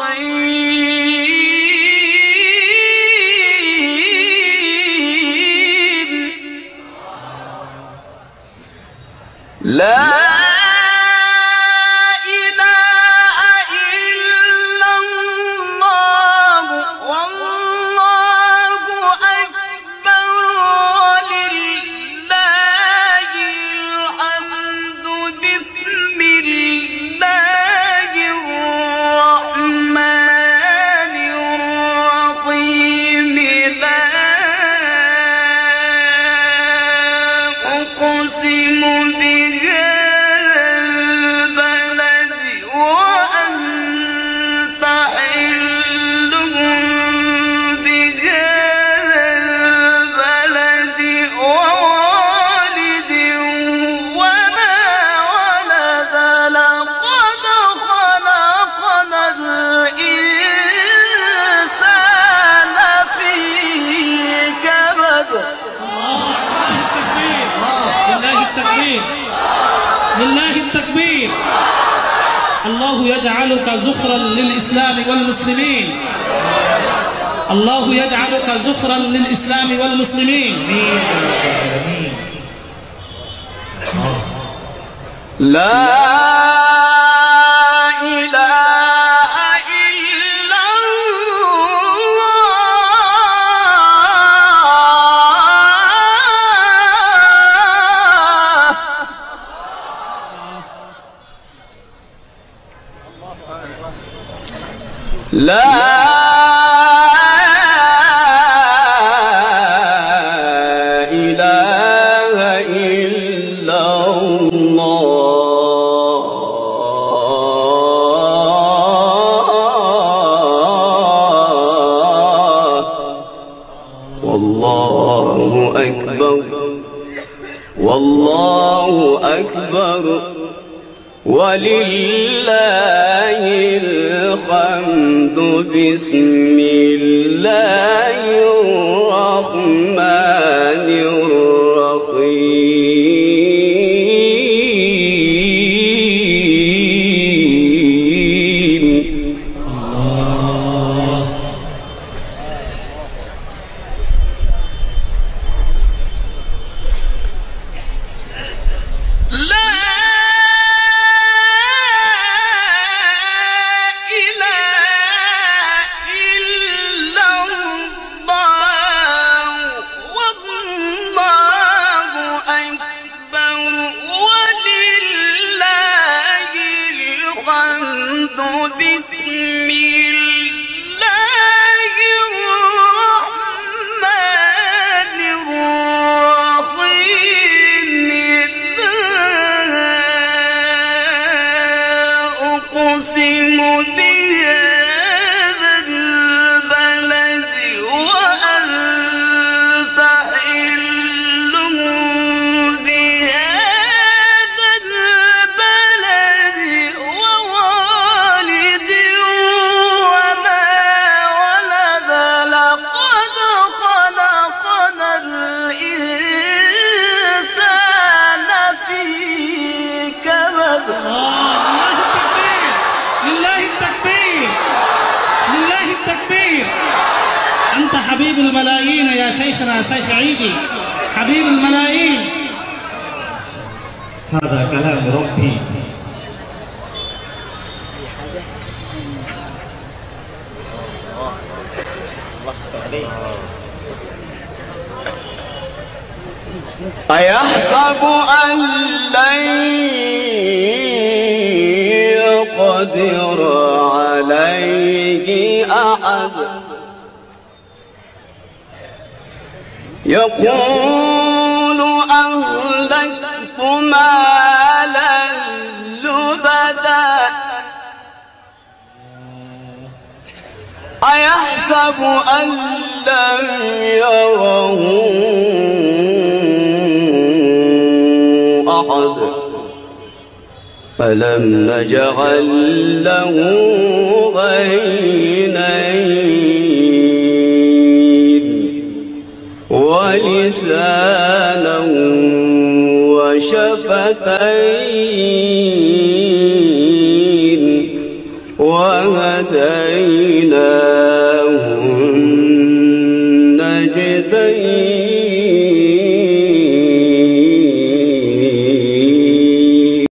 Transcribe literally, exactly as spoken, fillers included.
لا لله التكبير. الله يجعلك زخرا للإسلام والمسلمين. الله يجعلك زخرا للإسلام والمسلمين. لا لا إله إلا الله والله أكبر والله أكبر ولله الحمد. بسم الله الرحمن الرحيم. الله. أنت حبيب الملايين يا شيخنا شيخ عيدي، حبيب الملايين. هذا كلام ربي. أيحسب أن لن يقدر عليه أحد يقول أهلكت مالا لبدا أيحسب أن لم يره أحد ألم نجعل له عينين ولسانا وشفتين وهدين يديه